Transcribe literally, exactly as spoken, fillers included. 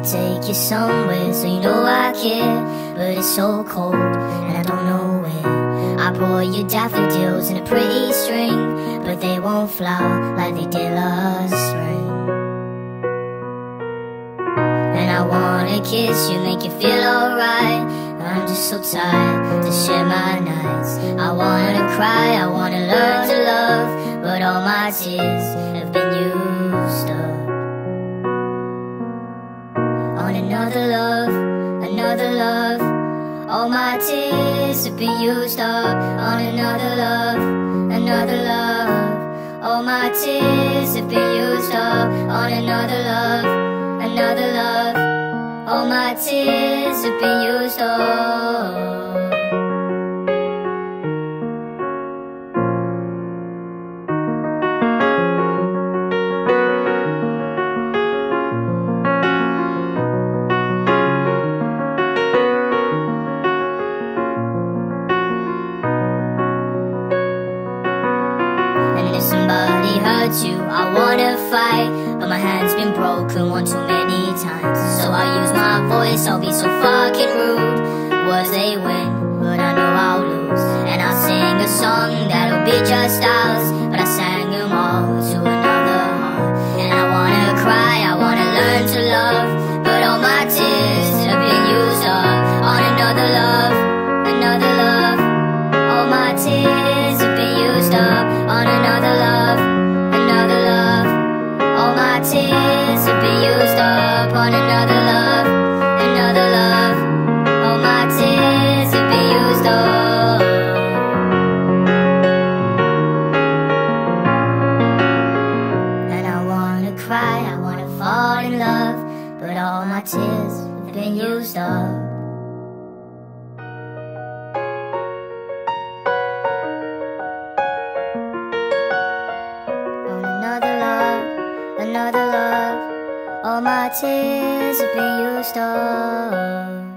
take you somewhere, so you know I care. But it's so cold, and I don't know where. I pour you daffodils in a pretty string, but they won't flower like they did last spring. And I wanna kiss you, make you feel alright. I'm just so tired to share my nights. I wanna cry, I wanna learn to love, but all my tears have been used up on another love, another love. All my tears have been used up on another love, another love. All my tears have been used up on another love, another love. All my tears have been used up. And if somebody hurts you, I wanna fight, but my hand's been broken one too many times. So I use my voice, I'll be so fucking rude. Words they win, but I know I'll lose. And I'll sing a song that'll be just ours, but I sang them all to another heart. And I wanna cry, I wanna learn to love, but all my tears have been used up on another love, another love. All my tears have been used up on another love, another love. All my tears have been used up on another love, another love. All my tears have been used up. And I wanna cry, I wanna fall in love, but all my tears have been used up on another love, another love. All my tears have been used up.